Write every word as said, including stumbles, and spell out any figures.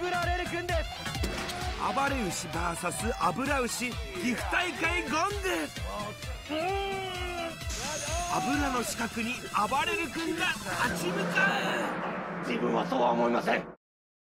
油レル君です。 暴れ牛 ブイエス 油牛岐阜大会ゴング。油の死角に暴れる君が立ち向かう。 自分はそうは思いません。